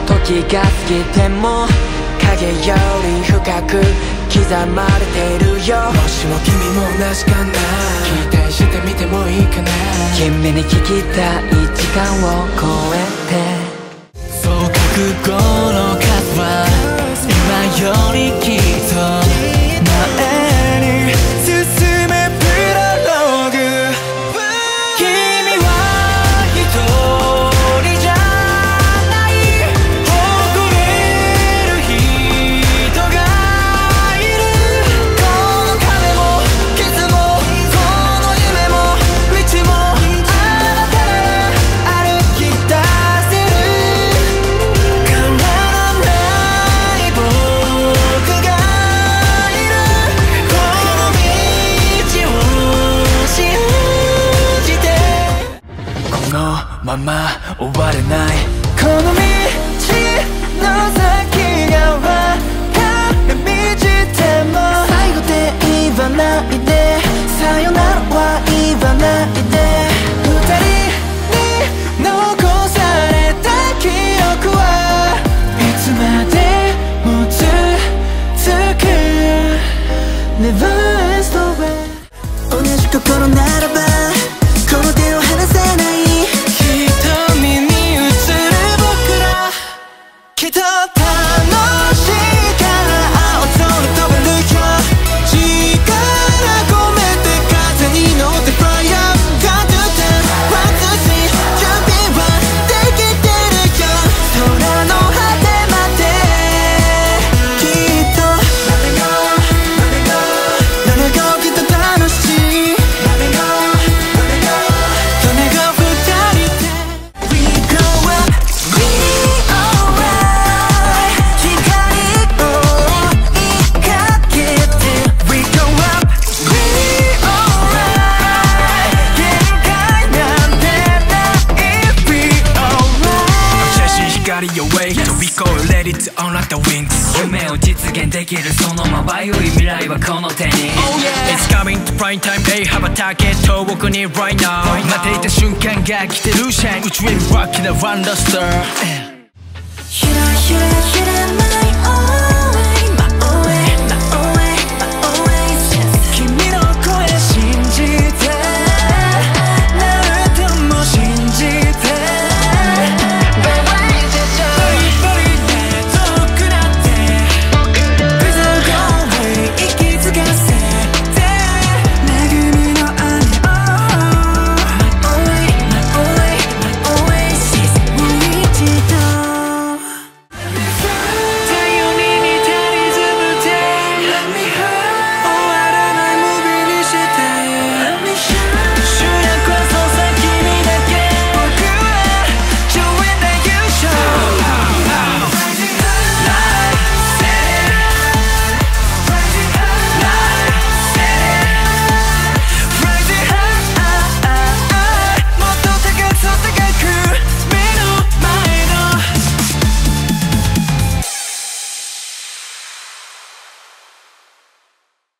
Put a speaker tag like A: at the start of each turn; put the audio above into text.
A: 時が過ぎても影より深く刻まれているよ。
B: もしも君も同じかな、期待してみてもいいかな。
A: 君に聞きたい時間を超えて、
B: そう覚悟の数は今よりきっと前に進めプロローグ。君は一人じゃない誇れる人がいる。この壁も傷もこの夢も道もあなたなら歩き出せる。変わらない僕がいる。この道を信じて、このまま終われない。この道の先が分かれ道でも最後で言わないで、さよならは言わないで。二人に残された記憶はいつまでも続く。 Never stop it。 同じ心ならばこの手を離せない。瞳に映る僕らきっと楽しいから青空飛べるよ。力込めて風に乗って Fly up Count to 10 One two three 準備はできてるよ。空の果てまできっと Let it go Let it go Let it go きっと楽しい。 Let it go Let it go それが二人で We go up We alright 光を追いかけて We go up We alright 限界なんてない We alright
C: 写真光よ Wait to be cold Let it unlock the wings。
A: 夢を実現できるそのまばゆい未来はこの手に。
C: It's coming to prime time Hey 羽ばたけ遠くに right now。 待っていた瞬間が来てるシャイン宇宙へワッキなワンダースター。
A: ひらひら